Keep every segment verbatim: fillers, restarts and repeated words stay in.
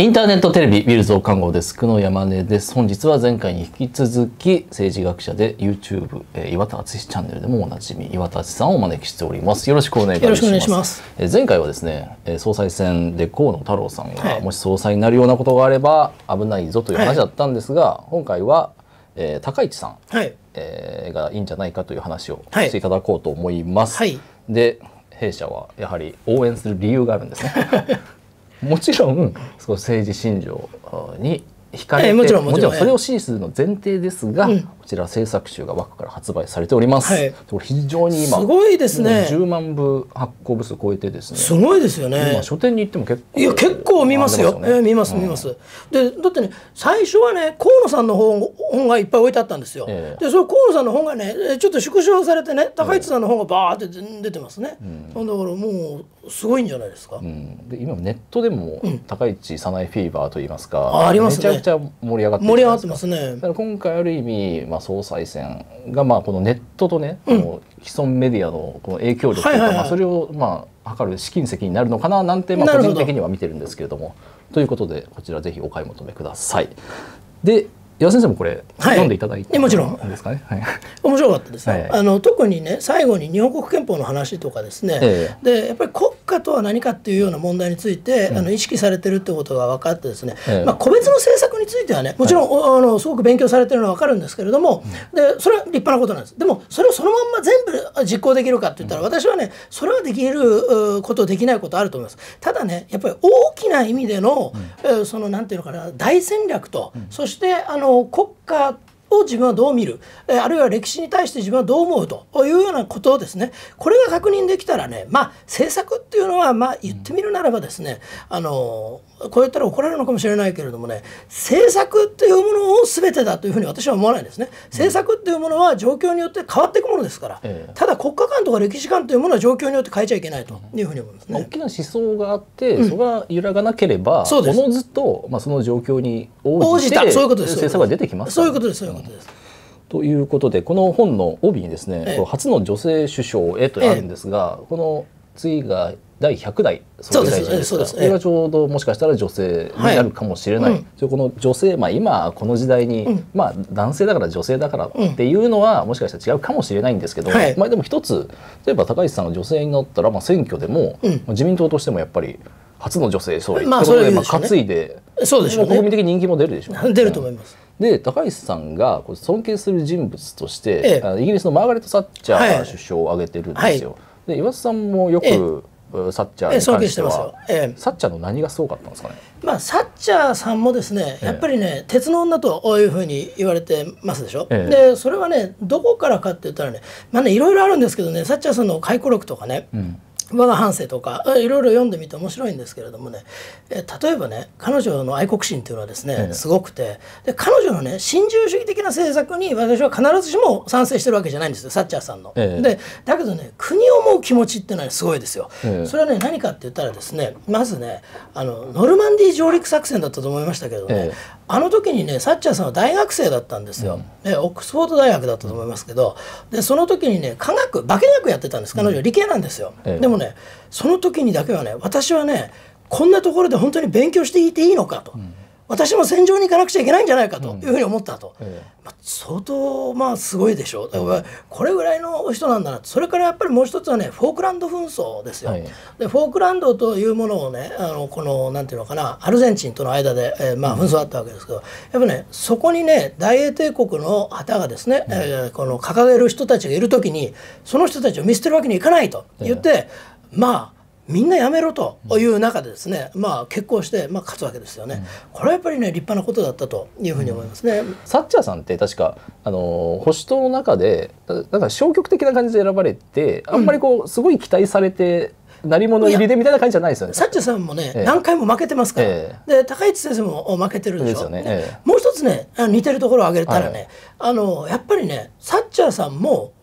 インターネットテレビウィル増刊号デスクの山根です。本日は前回に引き続き政治学者で YouTube、えー、岩田敦チャンネルでもおなじみ岩田敦さんをお招きしております。よろしくお願いします。 よろしくお願いします。 えー、前回はですね、総裁選で河野太郎さんがもし総裁になるようなことがあれば危ないぞという話だったんですが、はい、今回は、えー、高市さん、はい、えー、がいいんじゃないかという話をしていただこうと思います。はい、で、弊社はやはり応援する理由があるんですね。もちろんその政治信条に惹かれて、えー、もちろんもちろんそれを支持するの前提ですが、うん、こちら制作集が枠から発売されております。はい、これ非常に今すごいですね。 じゅうまんぶ発行部数超えてですね。 すごいですよね。 今書店に行っても結構いや結構見ますよ。えー、見ます見ます。うん、でだってね最初はね河野さんの本本がいっぱい置いてあったんですよ。えー、でその河野さんの本がねちょっと縮小されてね高市さんの本がバーって出てますね。えー、だからもうすごいんじゃないですか。うん、 で今ネットでも高市早苗フィーバーといいますか、うん、 あありますね。 めちゃくちゃ盛り上がって盛り上がってますね。 だから今回ある意味、まあ、総裁選がまあこのネットとね、うん、この既存メディアのこの影響力というか、まあそれをまあ測る試金石になるのかななんてまあ個人的には見てるんですけれども、ということでこちらぜひお買い求めください。で岩先生もこれ、はい、読んでいただいてもちろんですかね。はい、 面白かったですね。はい、あの特にね最後に日本国憲法の話とかですね、ええ、でやっぱり国家とは何かっていうような問題について、うん、あの意識されてるってことが分かってですね、ええ、まあ、個別の政策についてはねもちろん、はい、あのすごく勉強されてるのは分かるんですけれども、うん、でそれは立派なことなんです。でもそれをそのまんま全部実行できるかって言ったら、うん、私はねそれはできることできないことあると思います。ただねやっぱり大きな意味での、うん、そのなんていうのかな大戦略と、うん、そしてあの国家を自分はどう見る、あるいは歴史に対して自分はどう思うというようなことをですねこれが確認できたらね、まあ政策っていうのはまあ言ってみるならばですね、あのこう言ったら怒られるのかもしれないけれどもね政策っていうものを全てだというふうに私は思わないんですね。政策っていうものは状況によって変わっていくものですから、ええ、ただ国家観とか歴史観というものは状況によって変えちゃいけないというふうに思いますね。 大きな思想があって、うん、そこが揺らがなければおのずと、まあ、その状況に応じて政策が出てきます。 そういうことです。そういうことです。 ということでこの本の帯にですね、ええ、初の女性首相へとあるんですが、ええ、この次がだいひゃくだい総理大臣ですから、これがちょうどもしかしたら女性になるかもしれない、はい、うん、この女性、まあ、今この時代に、うん、まあ、男性だから女性だからっていうのはもしかしたら違うかもしれないんですけど、はい、まあ、でも一つ例えば高市さんが女性になったら、まあ、選挙でも、うん、自民党としてもやっぱり初の女性総理ということで、まあ、担いで、 そうでしょうね、 国民的人気も出るでしょうね。 出ると思います。 で高市さんが尊敬する人物として、ええ、イギリスのマーガレット・サッチャー首相を挙げてるんですよ。はい、で岩田さんもよく、ええ、サッチャーに関しては、ええ、サッチャーの何がすごかったんですかね。 まあ、サッチャーさんもですねやっぱりね、ええ、鉄の女というふうに言われてますでしょ。ええ、でそれはねどこからかって言ったらね、まあねいろいろあるんですけどねサッチャーさんの回顧録とかね、うん、我が半生とかいろいろ読んでみて面白いんですけれどもね、え例えばね彼女の愛国心っていうのはですね、ええ、すごくてで彼女のね新自由主義的な政策に私は必ずしも賛成してるわけじゃないんですよサッチャーさんの。ええ、でだけどね国を思う気持ちっていうのはすごいですよ。ええ、それはね何かって言ったらですねまずねあのノルマンディー上陸作戦だったと思いましたけどね、ええ、あの時にねサッチャーさんは大学生だったんですよ。うん、でオックスフォード大学だったと思いますけどでその時にね科学化学やってたんです。彼女は理系なんですよ。ええ、でもねその時にだけはね私はねこんなところで本当に勉強していていいのかと、うん、私も戦場に行かなくちゃいけないんじゃないかというふうに思ったと、うん、ええ、まあ、相当まあすごいでしょう。だからこれぐらいの人なんだなと。それからやっぱりもう一つはねフォークランド紛争ですよ。はい、でフォークランドというものをねあのこのなんていうのかなアルゼンチンとの間で、えー、まあ紛争あったわけですけど、やっぱねそこにね大英帝国の旗がですね、うん、えー、この掲げる人たちがいる時にその人たちを見捨てるわけにいかないと言って、ええ、まあみんなやめろという中でですね、うん、まあ決行して、まあ、勝つわけですよね。うん、これはやっぱりね立派なことだったというふうに思いますね。うん、 サッチャーさんって確かあの保守党の中でだから消極的な感じで選ばれてあんまりこうすごい期待されて鳴り物入りでみたいな感じじゃないですよね。 サッチャーさんもね、ええ、何回も負けてますから、ええ、で高市先生も負けてるでしょ。ね、ええ、もう一つね似てるところを挙げたらね、はい、あのやっぱりねサッチャーさんも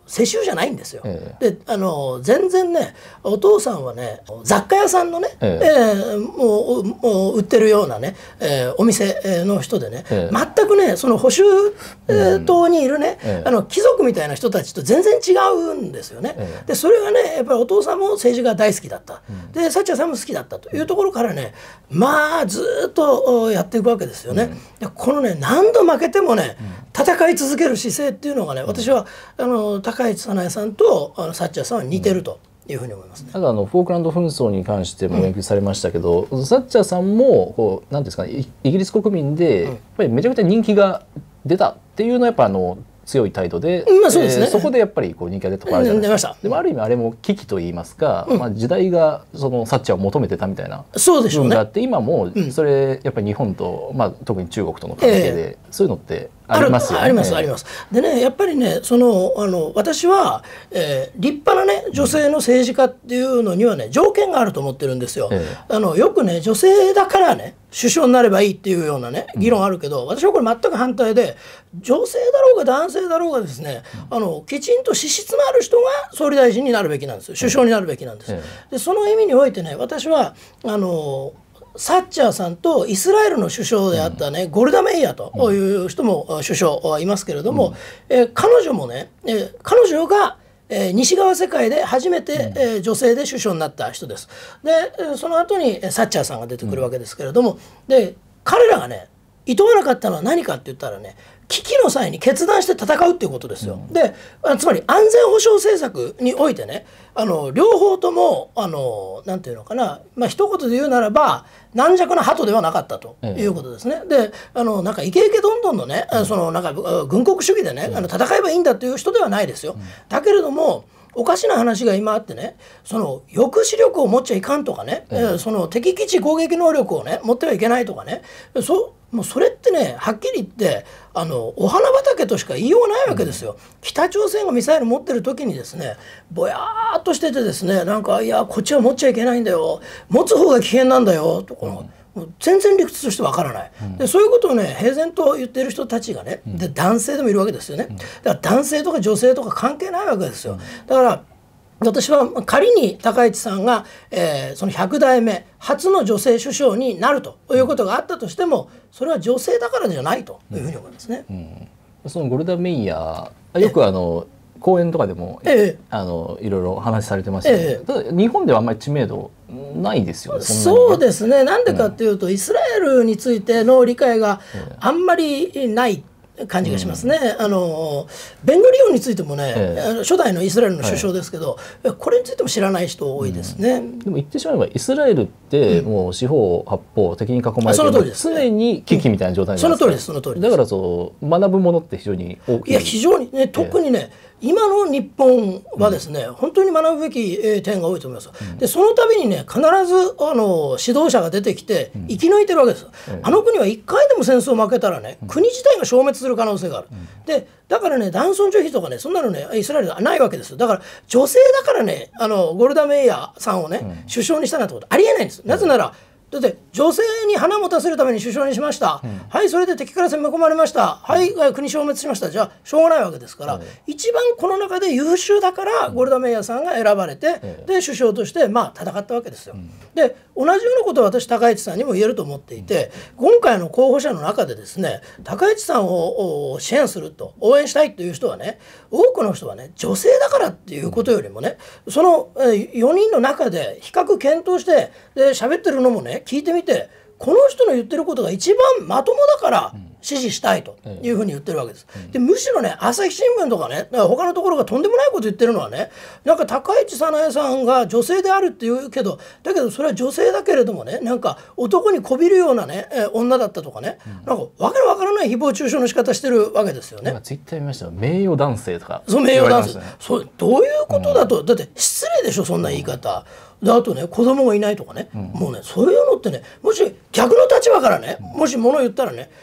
世襲じゃないんですよ。ええ、であの全然ねお父さんはね雑貨屋さんのね、えええー、もうもう売ってるようなね、えー、お店の人でね、ええ、全くねその保守党にいるね、うん、あの貴族みたいな人たちと全然違うんですよね。ええ、でそれがねやっぱりお父さんも政治が大好きだった、うん、でサッチャーさんも好きだったというところからねまあずっとやっていくわけですよね。うん、でこのね何度負けてもね、うん、戦い続ける姿勢っていうのがね私はあの高市早苗さんとあのサッチャーさんは似てるというふうに思いますね。 ただあのフォークランド紛争に関しても言及されましたけど、うん、サッチャーさんもこうなんですかねイギリス国民でやっぱりめちゃくちゃ人気が出たっていうのはやっぱあの強い態度で、まあそうですね、えー、そこでやっぱりこう人気が出たところあるじゃないですか。でもある意味あれも危機といいますか、うん、まあ時代がそのサッチャーを求めてたみたいな部分があって、今もそれやっぱり日本と、まあ、特に中国との関係で、えー、そういうのってありますよね。 ありますあります。でねやっぱりねそのあの私は、えー、立派なね女性の政治家っていうのにはね条件があると思ってるんですよ。えー、あのよくね女性だからね首相になればいいっていうようなね議論あるけど、うん、私はこれ全く反対で女性だろうが男性だろうがですね、うん、あのきちんと資質のある人が総理大臣になるべきなんですよ。首相になるべきなんです。えー、でその意味においてね私はあのサッチャーさんとイスラエルの首相であったね、うん、ゴルダ・メイヤーという人も首相はいますけれども、うん、えー、彼女もね、えー、彼女が、えー、西側世界で初めて、うん、えー、女性で首相になった人です。でその後にサッチャーさんが出てくるわけですけれども、うん、で彼らがね厭わなかったのは何かって言ったらね危機の際に決断して戦うっていうことですよ。うん、でつまり安全保障政策においてねあの両方ともあのなんていうのかな、まあ一言で言うならば軟弱な鳩ではなかったということですね。うん、であのなんかイケイケどんどんのね、うん、そのなんか軍国主義でね、うん、あの戦えばいいんだという人ではないですよ。うん、だけれどもおかしな話が今あってねその抑止力を持っちゃいかんとかね、うん、その敵基地攻撃能力をね持ってはいけないとかねそもうそれってねはっきり言ってあのお花畑としか言いようがないわけですよ。うん、北朝鮮がミサイル持ってる時にですねぼやーっとしててですねなんかいやこっちは持っちゃいけないんだよ持つ方が危険なんだよとか、うん、全然理屈としてわからない。うん、でそういうことをね平然と言っている人たちがね、うん、で男性でもいるわけですよね。だから男性とか女性とか関係ないわけですよ。だから私は仮に高市さんが、えー、そのひゃく代目初の女性首相になるということがあったとしてもそれは女性だからじゃないというふうに思いますね。うんうん、そのゴルダ・メイヤーよくあの講演とかでも、ええ、あのいろいろお話しされてましたけど、ええ、ただ日本ではあんまり知名度ないですよね。 そうですね。なんでかっていうと、うん、イスラエルについての理解があんまりない感じがしますね。うん、あのベングリオンについてもね、ええ、初代のイスラエルの首相ですけど、はい、これについても知らない人多いですね。うん、 でも言ってしまえばイスラエルってもう四方八方敵に囲まれてる、常に危機みたいな状態なんです。 その通りです。その通りです。 だからそう学ぶものって非常に大きい。 いや非常にね特にね、ええ、今の日本はですね、うん、本当に学ぶべき点が多いと思います。うん、でその度にね必ずあの指導者が出てきて生き抜いてるわけです。うん、あの国はいっかいでも戦争負けたらね、うん、国自体が消滅する可能性がある。うん、でだからね男尊女卑とかねそんなのねイスラエルはないわけです。だから女性だからねあのゴルダ・メイヤーさんをね、うん、首相にしたなんてことありえないんです。なぜならだって女性に花持たせるために首相にしました、うん、はいそれで敵から攻め込まれました、うん、はい国消滅しました、じゃあしょうがないわけですから、うん、一番この中で優秀だからゴルダ・メイヤーさんが選ばれて、うん、で首相としてまあ戦ったわけですよ。うん、で同じようなことを私高市さんにも言えると思っていて、うん、今回の候補者の中でですね高市さんを支援すると応援したいという人はね多くの人はね女性だからっていうことよりもねそのよにんの中で比較検討してで喋ってるのもね聞いてみてこの人の言ってることが一番まともだから支持したいというふうに言ってるわけです。でむしろね朝日新聞とかね他のところがとんでもないこと言ってるのはねなんか高市早苗さんが女性であるって言うけどだけどそれは女性だけれどもねなんか男にこびるようなね女だったとかね、うん、なんかわけのわからない誹謗中傷の仕方してるわけですよね。 今ツイッター見ましたよ名誉男性とかそう名誉男性、ね、そうどういうことだと、うん、だって失礼でしょそんな言い方。であとね子供がいないとかね、うん、もうねそういうのってねもし逆の立場からね、うん、もし物言ったらねこれも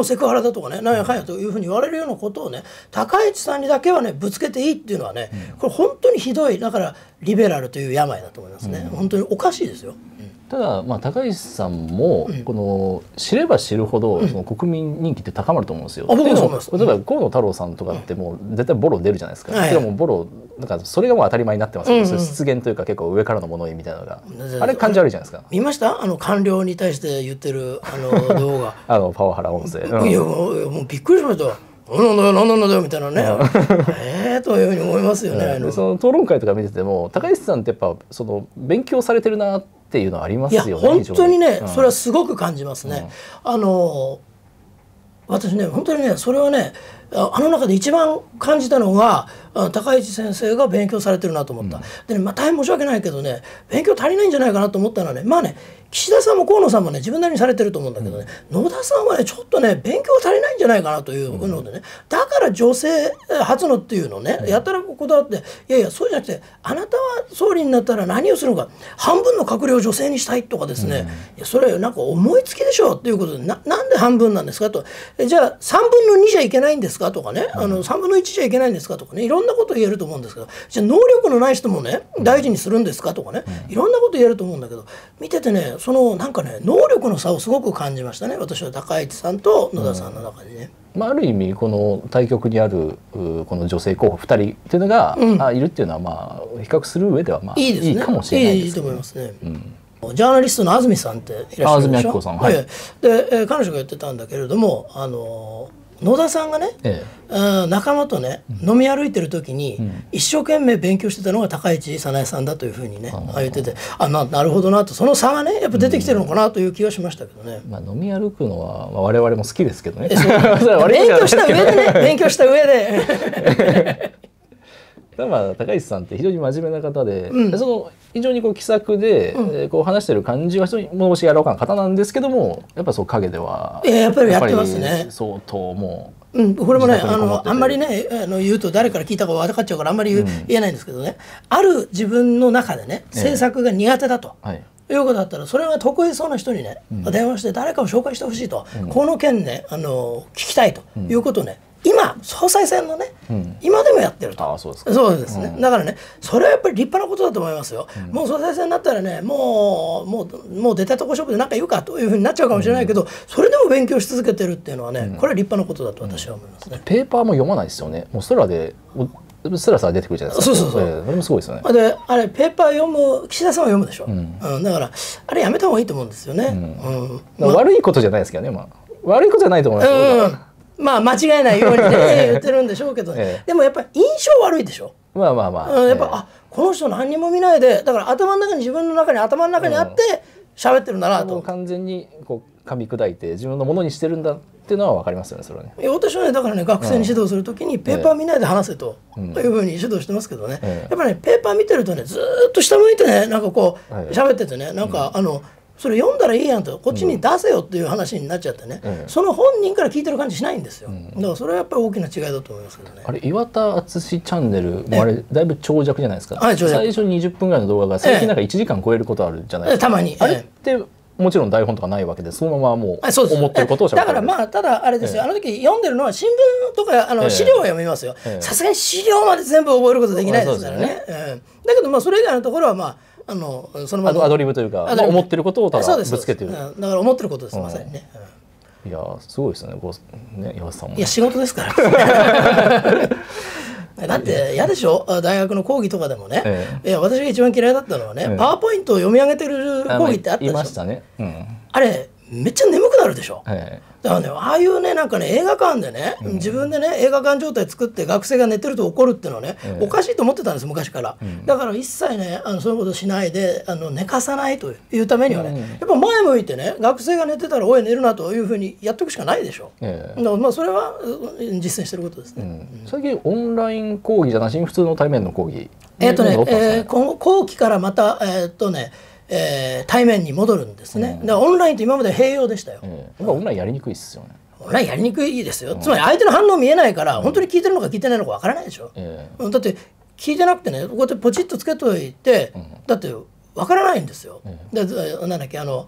もセクハラだとかねなんやかんやというふうに言われるようなことをね高市さんにだけはねぶつけていいっていうのはね、うん、これ本当にひどいだからリベラルという病だと思いますね、うん、本当におかしいですよ。 ただ、まあ、高市さんも、うん、この知れば知るほど、うん、その国民人気って高まると思うんですよ。 あ僕もそう思います。 例えば河野太郎さんとかってもう絶対ボロ出るじゃないですか。で、うん、もボロなんかそれがもう当たり前になってますよ、うんうん、失言というか結構上からの物言いみたいなのが、うん、あれ感じ悪いじゃないですか。 見ましたあの官僚に対して言ってるあの動画あのパワハラ音声、 うん、いやもうもうびっくりしました。なんだよなんなんだよみたいなねええというふうに思いますよね。 でその討論会とか見てても高市さんってやっぱその勉強されてるなっていうのはありますよね。いや本当にね、うん、それはすごく感じますね。うん、あの私ね本当にねそれはねあの中で一番感じたのが高市先生が勉強されてるなと思った。うん、でね、まあ、大変申し訳ないけどね勉強足りないんじゃないかなと思ったのはねまあね岸田さんも河野さんもね自分なりにされてると思うんだけどね、うん、野田さんはねちょっとね勉強足りないんじゃないかなというのでね、うん、だから女性初のっていうのをね、うん、やたらこだわっていやいやそうじゃなくてあなたは総理になったら何をするのか半分の閣僚を女性にしたいとかですね、うん、いやそれなんか思いつきでしょっていうことで な, なんで半分なんですかとえじゃあさんぶんのにじゃいけないんですかとかね、うん、あのさんぶんのいちじゃいけないんですかとかねいろんなこと言えると思うんですけどじゃあ能力のない人もね大事にするんですかとかねいろんなこと言えると思うんだけど見ててねそのなんかね能力の差をすごく感じましたね私は高市さんと野田さんの中でね。 うんまあ、ある意味この対局にあるこの女性候補ふたりっていうのが、うん、あいるっていうのはまあ比較する上ではまあいいですね、いいかもしれないですね。 いいと思いますね。うん、ジャーナリストの安住さんっていらっしゃるでしょ。 安住明子さん、はい、 で、えー、彼女が言ってたんだけれどもあの野田さんがね、ええ、仲間とね、うん、飲み歩いてる時に、うん、一生懸命勉強してたのが高市早苗さんだというふうにね言っててあ な, なるほどなとその差がねやっぱ出てきてるのかなという気がしましたけどね。 うんまあ、飲み歩くのは、まあ、我々も好きですけどね。 勉強した上でね勉強した上でまあ高市さんって非常に真面目な方で、うん、その非常にこう気さくで、うん、こう話してる感じは非常に物腰柔らかな方なんですけどもやっぱそう陰ではやっぱりやってますね相当もう。 うん、これもねあのあんまりねあの言うと誰から聞いたか分かっちゃうからあんまり言, う、うん、言えないんですけどねある自分の中でね政策が苦手だと、ええはい、いうことだったらそれが得意そうな人にね、うん、電話して誰かを紹介してほしいと、うん、この件ねあの聞きたいということをね、うん、今総裁選のね、うん、今でもやってると。 あそうですか。 そうですね、うん、だからねそれはやっぱり立派なことだと思いますよ、うん、もう総裁選になったらねもうもうもう出たとこ勝負で何か言うかというふうになっちゃうかもしれないけど、うん、それでも勉強し続けてるっていうのはね、うん、これは立派なことだと私は思いますね、うん、 ペーパーも読まないですよね。もう空でスラスラ出てくるじゃないですか。そうそうそう、えー、それもすごいですよね。 であれペーパー読む岸田さんは読むでしょ、うんうん、だからあれやめた方がいいと思うんですよね、うんうんまあ、悪いことじゃないですけどね、まあ、悪いことじゃないと思いますよ、 うんまあ間違えないようにね言ってるんでしょうけど、ええ、でもやっぱり印象悪いでしょ。 まあまあまあ、 うん、やっぱ、ええ、あこの人何にも見ないでだから頭の中に自分の中に頭の中にあって喋ってるんだなと、 うん、完全にこう噛み砕いて自分のものにしてるんだっていうのは分かりますよねそれはね。 いや私はねだからね学生に指導するときにペーパー見ないで話せと、うん、いうふうに指導してますけどね、うん、やっぱりねペーパー見てるとねずーっと下向いてねなんかこう喋っててねなんか、うん、あのそれ読んだらいいやんとこっちに出せよっていう話になっちゃってね、うん、その本人から聞いてる感じしないんですよ、うん、だからそれはやっぱり大きな違いだと思いますけどね。 あれ岩田敦チャンネルもあれだいぶ長尺じゃないですか。最初ににじゅっぷんぐらいの動画が最近なんかいちじかん超えることあるじゃないですか。 たまにあれってもちろん台本とかないわけでそのままもう思ってることをしゃべってる。 だからまあただあれですよ、ええ、あの時読んでるのは新聞とかあの資料は読みますよ。さすがに資料まで全部覚えることできないですからね、ええ、だけどまあそれ以外のところはまああのそのままアドリブというか、まあ、思ってることをただぶつけてる。 だから思ってることですまさにね、 うん、いやすごいですねこうね岩田さんも。 いや仕事ですからだって嫌でしょ大学の講義とかでもね、ええ、いや私が一番嫌いだったのはね、ええ、パワーポイントを読み上げてる講義ってあったでしょ。 いましたね、うん、 あれめっちゃ眠くなるでしょ、 ええ、 だからねああいうねなんかね映画館でね、うん、自分でね映画館状態作って学生が寝てると怒るっていうのはね、ええ、おかしいと思ってたんです昔から、うん、だから一切ねあのそういうことしないであの寝かさないというためにはね、うん、やっぱ前向いてね学生が寝てたらおい寝るなというふうにやっていくしかないでしょ、ええ、だからまあそれは実践してることですね、 うん、最近オンライン講義じゃなしに普通の対面の講義えっとね、えー、今後後期からまたえー、っとねえー、対面に戻るんですね、うん、だからオンラインと今まで併用でしたよ、 えー、オンラインやりにくいですよね。 オンラインやりにくいですよ、うん、つまり相手の反応見えないから、うん、本当に聞いてるのか聞いてないのかわからないでしょ、えー、だって聞いてなくてねこうやってポチッとつけといて、うん、だってわからないんですよ、えー、でなんだっけあの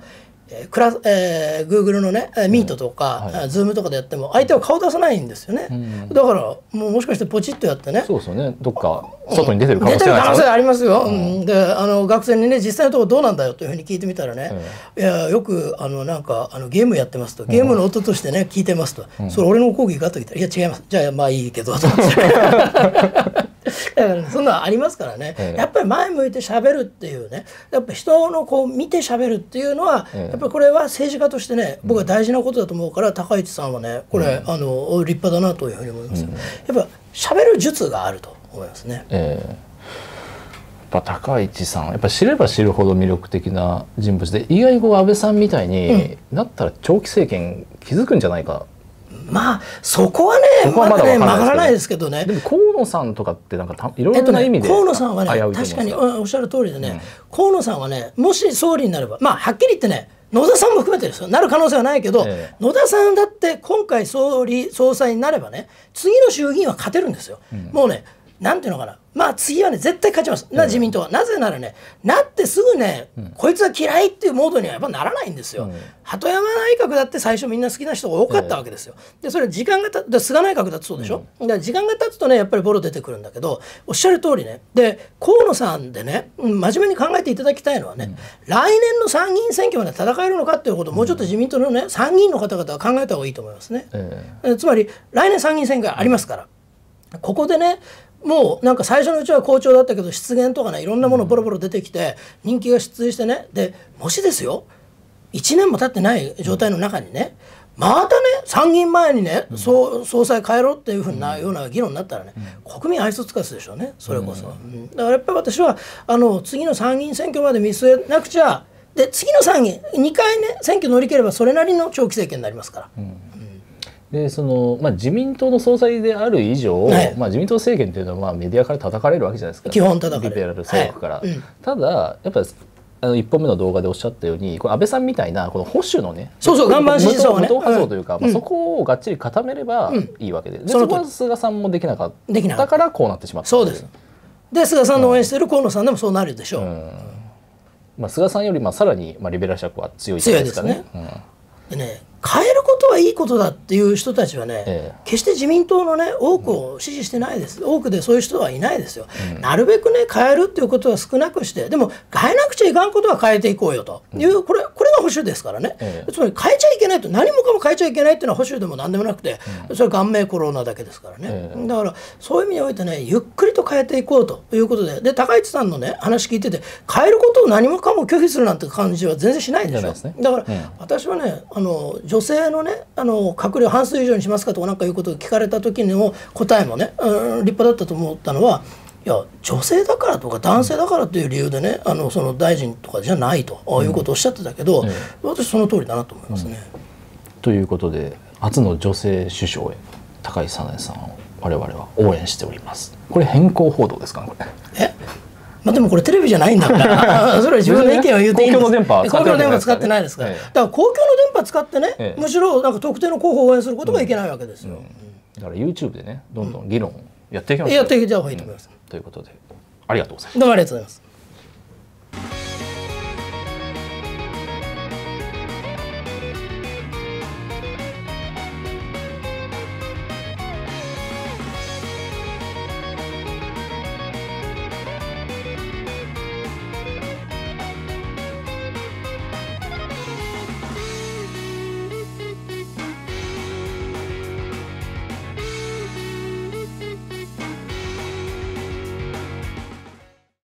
クラえー、Google のねミートとか、はい、Zoom とかでやっても相手は顔出さないんですよね、うん、だからもうもしかしてポチッとやってね、 そうですよね、どっか外に出てるかもしれないですよね、出てる可能性ありますよ、うん、であの学生にね実際のところどうなんだよというふうに聞いてみたらね、うん、いやよくあのなんかあのゲームやってますと、ゲームの音としてね聞いてますと、うん、それ俺の講義かと言ったらいや違います、じゃあまあいいけどと思ってだから、ね、そんなのありますからね、ええ、やっぱり前向いて喋るっていうね、やっぱ人のこう見て喋るっていうのは、ええ、やっぱりこれは政治家としてね僕は大事なことだと思うから、うん、高市さんはねこれ、うん、あの立派だなというふうに思います、うん、やっぱ喋る術があると思いますね、ええ、 やっぱ高市さんやっぱ知れば知るほど魅力的な人物で、意外に安倍さんみたいになったら長期政権築くんじゃないか、 まあそこはねまだね曲がらないですけどね。 でも河野さんとかってなんかたいろいろな意味で、 えっとね、河野さんはね確かにおっしゃる通りでね、うん、河野さんはねもし総理になればまあはっきり言ってね野田さんも含めてですよ、なる可能性はないけど、ええ、野田さんだって今回総理総裁になればね次の衆議院は勝てるんですよ、うん、もうねなんていうのかな、まあ次はね絶対勝ちますな、自民党は。なぜならねなってすぐね、うん、こいつは嫌いっていうモードにはやっぱならないんですよ、うん、鳩山内閣だって最初みんな好きな人が多かったわけですよ。でそれ時間がたで菅内閣だってそうでしょ、うん、だから時間が経つとねやっぱりボロ出てくるんだけど、おっしゃる通りね、で河野さんでね真面目に考えていただきたいのはね、うん、来年の参議院選挙まで戦えるのかっていうことをもうちょっと自民党のね参議院の方々は考えた方がいいと思いますね、えー、つまり来年参議院選挙ありますから、ここでねもうなんか最初のうちは好調だったけど失言とかねいろんなものボロボロ出てきて人気が失墜してね、でもしですよいちねんも経ってない状態の中にねまたね参議院前にね、うん、総, 総裁変えろっていうふうなような議論になったらね、うん、国民愛想つかすでしょうねそれこそ、うん、だからやっぱり私はあの次の参議院選挙まで見据えなくちゃ、で次の参議院にかいね選挙乗り切ればそれなりの長期政権になりますから、うんでそのまあ、自民党の総裁である以上、はい、まあ、自民党政権というのはまあメディアから叩かれるわけじゃないですか、 基本叩かれるリベラル左翼から、はい、うん、ただやっぱりあのいっぽんめの動画でおっしゃったようにこれ安倍さんみたいなこの保守のねそうそう岩盤支持層がね無党派層というか、うん、まあ、そこをがっちり固めればいいわけで、うん、でそこは菅さんもできなかったからこうなってしまった。 そうです。で菅さんの応援している河野さんでもそうなるでしょう、うん、 まあ、菅さんよりまあさらにまあリベラル色は強いじゃないですかね。 強いですね、うん、でね変えることはいいことだっていう人たちはね、ええ、決して自民党のね多くを支持してないです、うん、多くでそういう人はいないですよ、うん、なるべくね変えるっていうことは少なくして、でも変えなくちゃいかんことは変えていこうよという、うん、これこれが保守ですからね、ええ、つまり変えちゃいけないと、何もかも変えちゃいけないっていうのは保守でも何でもなくて、うん、それは顔面コロナだけですからね、ええ、だからそういう意味においてねゆっくりと変えていこうということで、で高市さんのね話聞いてて変えることを何もかも拒否するなんて感じは全然しないでしょ、ね、だから、うん、私はねあの女性のねあの閣僚半数以上にしますかとかなんかいうことを聞かれた時の答えもね、うん、立派だったと思ったのは、いや女性だからとか男性だからという理由でね、あのその大臣とかじゃないということをおっしゃってたけど、うん、私その通りだなと思いますね、うん、 ということで初の女性首相へ高市早苗さんを我々は応援しております。これ変更報道ですかねこれ。 えまあ、でもこれテレビじゃないんだからそれは自分の意見を言うていいんです。 公共の電波公共の電波使ってないですから、ええ、だから公共の電波使ってね、ええ、むしろなんか特定の候補を応援することがいけないわけですよ、うんうん、 だから YouTube でねどんどん議論やっていきましょう、 やっていきた方がいいと思います、 うん、ということでありがとうございます。 どうもありがとうございます。